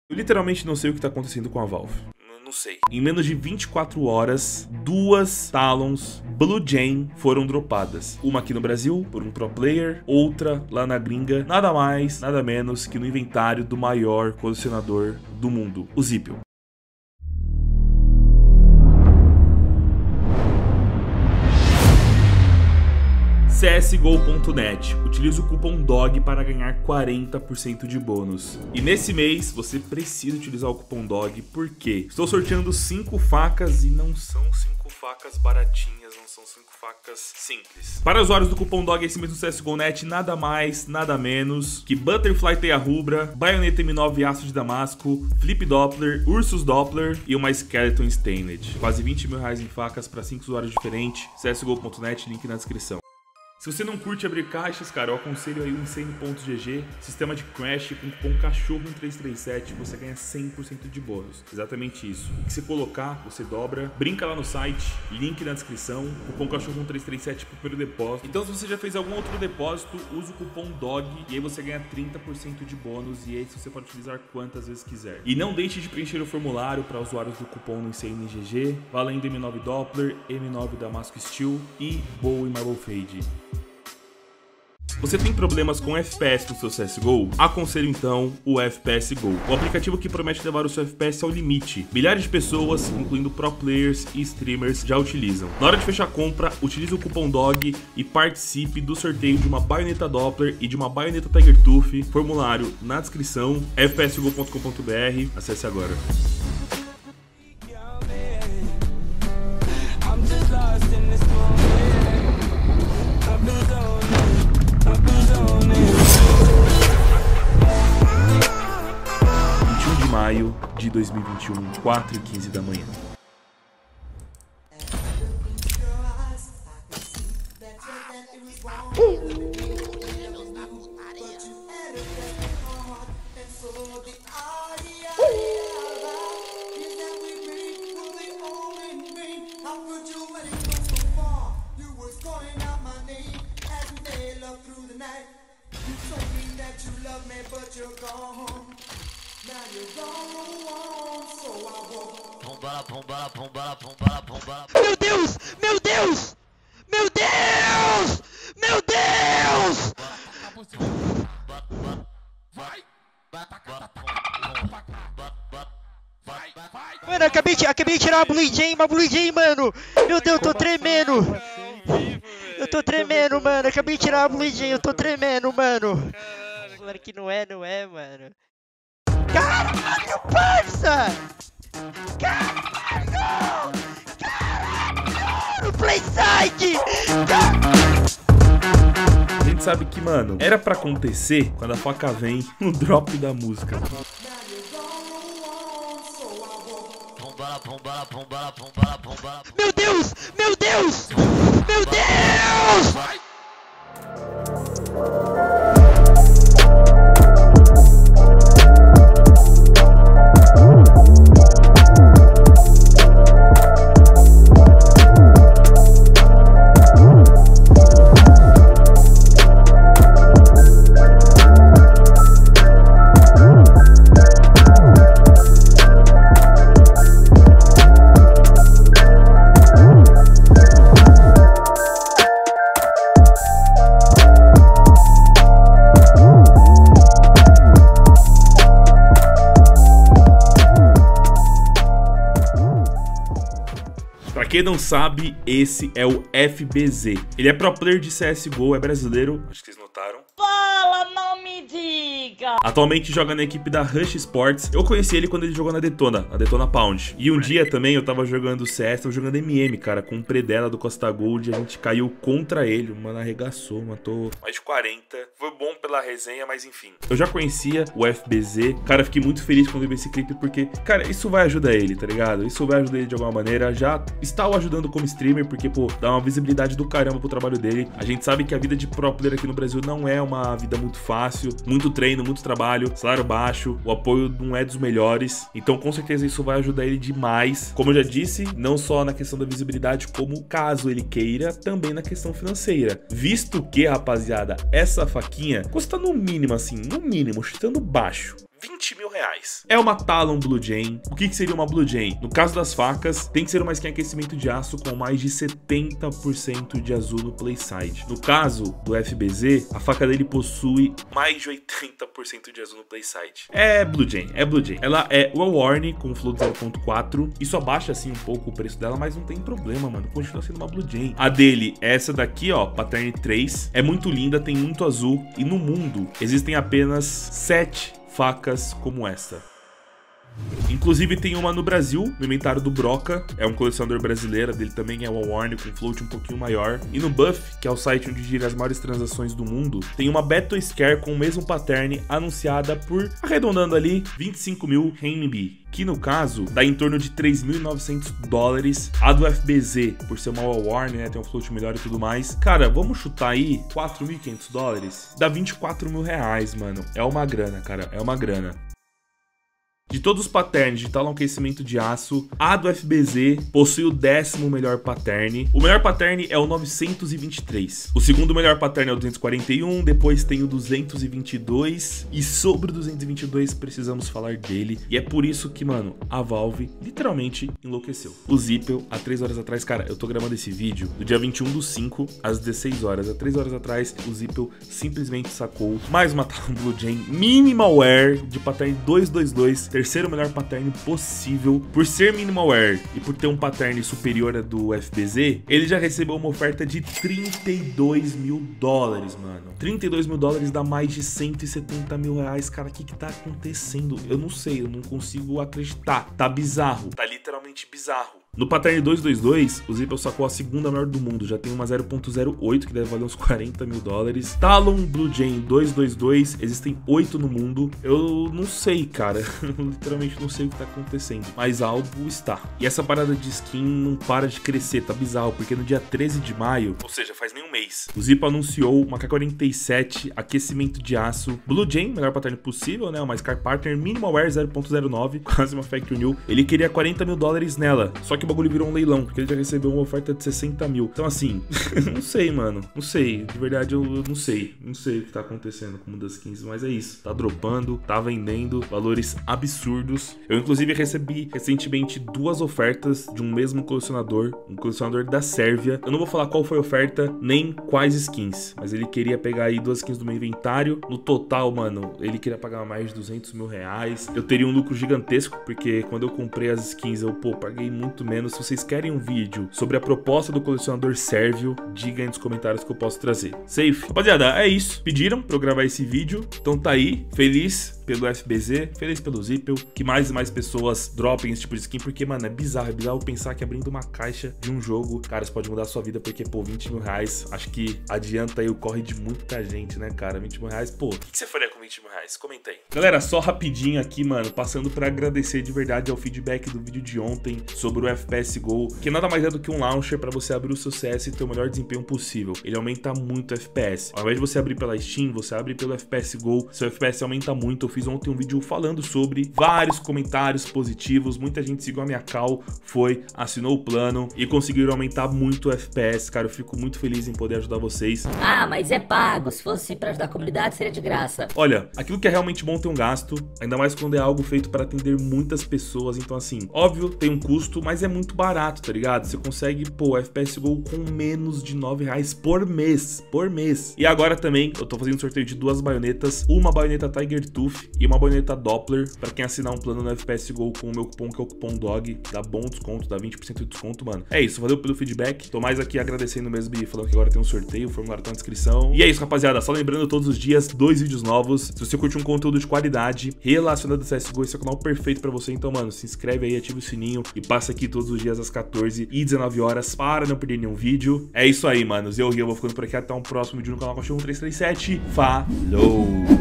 Eu literalmente não sei o que tá acontecendo com a Valve. Não sei. Em menos de 24 horas, 2 Talons Blue Jay foram dropadas. Uma aqui no Brasil, por um pro player, outra lá na gringa. Nada mais, nada menos que no inventário do maior colecionador do mundo, o Zipio. CSGO.net. Utilize o cupom DOG para ganhar 40% de bônus. E nesse mês você precisa utilizar o cupom DOG porque estou sorteando 5 facas e não são 5 facas baratinhas, não são 5 facas simples. Para usuários do cupom DOG esse mês no CSGO.net, nada mais, nada menos que Butterfly Teia Rubra, Baioneta M9 Aço de Damasco, Flip Doppler, Ursus Doppler e uma Skeleton Stained. Quase 20 mil reais em facas para 5 usuários diferentes. CSGO.net, link na descrição. Se você não curte abrir caixas, cara, eu aconselho aí o Insane.gg, sistema de Crash com cupom CACHORRO1337, você ganha 100% de bônus. Exatamente isso. O que você colocar, você dobra, brinca lá no site, link na descrição, cupom CACHORRO1337 pro primeiro depósito. Então se você já fez algum outro depósito, usa o cupom DOG e aí você ganha 30% de bônus e aí você pode utilizar quantas vezes quiser. E não deixe de preencher o formulário para usuários do cupom no Insane.gg, valendo M9 Doppler, M9 Damasco Steel e Bowie Marble Fade. Você tem problemas com FPS no seu CSGO? Aconselho então o FPS Go, o aplicativo que promete levar o seu FPS ao limite. Milhares de pessoas, incluindo pro players e streamers, já utilizam. Na hora de fechar a compra, utilize o cupom DOG e participe do sorteio de uma baioneta Doppler e de uma baioneta Tiger Tooth. Formulário na descrição, fpsgo.com.br. Acesse agora. Maio de 2021, 4h15 da manhã. Meu Deus! Meu Deus! Meu Deus! Meu Deus! Mano, acabei de tirar uma Blue Jay, mano! Meu Deus, eu tô tremendo! Eu tô tremendo, mano! Acabei de tirar uma Blue Jay, eu tô tremendo, mano! Claro que não é, mano! Caralho, parça! Caralho! Caralho! Playside! A gente sabe que, mano, era pra acontecer quando a faca vem no drop da música. Meu Deus! Meu Deus! Meu Deus! Pra quem não sabe, esse é o FBZ. Ele é pro player de CSGO, é brasileiro, acho que vocês notaram. Fala, não me diga! Atualmente joga na equipe da Rush Sports. Eu conheci ele quando ele jogou na Detona Pound. E um dia também eu tava jogando CS, tava jogando MM, cara, com o Predella do Costa Gold. E a gente caiu contra ele, mano, arregaçou, matou mais de 40. Foi bom pela resenha, mas enfim. Eu já conhecia o FBZ. Cara, fiquei muito feliz quando eu vi esse clipe, porque, cara, isso vai ajudar ele, tá ligado? Isso vai ajudar ele de alguma maneira. Já está o ajudando como streamer, porque, pô, dá uma visibilidade do caramba pro trabalho dele. A gente sabe que a vida de pro player aqui no Brasil não é uma vida muito fácil. Muito treino, muito trabalho, salário baixo, o apoio não é dos melhores. Então, com certeza, isso vai ajudar ele demais. Como eu já disse, não só na questão da visibilidade, como caso ele queira, também na questão financeira. Visto que, rapaziada, essa faquinha custa no mínimo, assim, no mínimo, chutando baixo, 20 mil reais. É uma Talon Blue Jay. O que seria uma Blue Jay? No caso das facas, tem que ser uma skin aquecimento de aço com mais de 70% de azul no playside. No caso do FBZ, a faca dele possui mais de 80% de azul no playside. É Blue Jay, é Blue Jay. Ela é Well Worn com flow de 0.4. Isso abaixa assim um pouco o preço dela, mas não tem problema, mano. Continua sendo uma Blue Jay. A dele é essa daqui, ó, Pattern 3. É muito linda, tem muito azul. E no mundo existem apenas 7 facas como essa. Inclusive tem uma no Brasil, no inventário do Broca, é um colecionador brasileiro, dele também é Well Worn, com float um pouquinho maior. E no Buff, que é o site onde gira as maiores transações do mundo, tem uma Battle Scare com o mesmo pattern anunciada por, arredondando ali, 25 mil RMB. Que no caso, dá em torno de 3.900 dólares. A do FBZ, por ser uma Well Worn, né, tem um float melhor e tudo mais. Cara, vamos chutar aí 4.500 dólares? Dá 24 mil reais, mano. É uma grana, cara, é uma grana. De todos os patterns de Talon aquecimento de aço, a do FBZ possui o 10º melhor pattern. O melhor pattern é o 923. O segundo melhor pattern é o 241, depois tem o 222. E sobre o 222 precisamos falar dele. E é por isso que, mano, a Valve literalmente enlouqueceu. O Zippel, há 3 horas atrás, cara, eu tô gravando esse vídeo no dia 21/5, às 16 horas. Há 3 horas atrás, o Zippel simplesmente sacou mais uma Talon Blue Jay Minimal Wear de pattern 222. Terceiro melhor pattern possível. Por ser minimal wear e por ter um pattern superior a do FBZ, ele já recebeu uma oferta de 32 mil dólares, mano. 32 mil dólares dá mais de 170 mil reais, cara. O que tá acontecendo? Eu não sei, eu não consigo acreditar. Tá bizarro, tá literalmente bizarro. No pattern 222, o Zippel sacou a segunda maior do mundo, já tem uma 0.08 que deve valer uns 40 mil dólares. Talon Blue Jay 222, existem 8 no mundo. Eu não sei, cara, eu literalmente não sei o que tá acontecendo, mas algo está. E essa parada de skin não para de crescer, tá bizarro, porque no dia 13 de maio, ou seja, faz nem um mês, o Zippel anunciou uma K47 aquecimento de aço Blue Jay, melhor pattern possível, né, uma Scar Pattern Minimal Wear 0.09, quase uma Factory New. Ele queria 40 mil dólares nela, só que o bagulho virou um leilão, porque ele já recebeu uma oferta de 60 mil. Então assim, não sei, mano, não sei, de verdade eu não sei o que tá acontecendo com o mundo das skins, mas é isso, tá dropando, tá vendendo, valores absurdos. Eu inclusive recebi recentemente 2 ofertas de um mesmo colecionador, um colecionador da Sérvia. Eu não vou falar qual foi a oferta, nem quais skins, mas ele queria pegar aí 2 skins do meu inventário. No total, mano, ele queria pagar mais de 200 mil reais. Eu teria um lucro gigantesco, porque quando eu comprei as skins, eu, paguei muito menos. Se vocês querem um vídeo sobre a proposta do colecionador sérvio, diga aí nos comentários que eu posso trazer. Safe? Rapaziada, é isso. Pediram pra eu gravar esse vídeo, então tá aí. Feliz pelo FBZ, feliz pelo Zippel, que mais e mais pessoas dropem esse tipo de skin, porque, mano, é bizarro pensar que abrindo uma caixa de um jogo, cara, isso pode mudar a sua vida, porque, 20 mil reais, acho que adianta aí o corre de muita gente, né, cara? 20 mil reais, o que você faria com 20 mil reais? Comenta aí. Galera, só rapidinho aqui, mano, passando pra agradecer de verdade ao feedback do vídeo de ontem sobre o FPS Go, que nada mais é do que um launcher pra você abrir o seu CS e ter o melhor desempenho possível. Ele aumenta muito o FPS. Ao invés de você abrir pela Steam, você abre pelo FPS Go, seu FPS aumenta muito. Eu fiz ontem um vídeo falando sobre vários comentários positivos, muita gente seguiu a minha call, assinou o plano e conseguiram aumentar muito o FPS, cara. Eu fico muito feliz em poder ajudar vocês. Ah, mas é pago, se fosse pra ajudar a comunidade seria de graça. Olha, aquilo que é realmente bom tem um gasto, ainda mais quando é algo feito para atender muitas pessoas, então assim, óbvio, tem um custo, mas é muito barato, tá ligado? Você consegue, FPS Go com menos de 9 reais por mês, E agora também, eu tô fazendo sorteio de 2 baionetas, uma baioneta Tiger Tooth e uma baioneta Doppler, pra quem assinar um plano no FPS Go com o meu cupom, que é o cupom DOG, dá bom desconto, dá 20% de desconto, mano. É isso, valeu pelo feedback, tô mais aqui agradecendo mesmo e falando que agora tem um sorteio, o formulário tá na descrição. E é isso, rapaziada, só lembrando todos os dias, 2 vídeos novos. Se você curte um conteúdo de qualidade relacionado ao CSGO, esse é o canal perfeito pra você, então, mano, se inscreve aí, ativa o sininho e passa aqui todos os dias às 14 e 19 horas para não perder nenhum vídeo. É isso aí, manos, eu vou ficando por aqui, até um próximo vídeo no canal Cachorro 1337. Falou!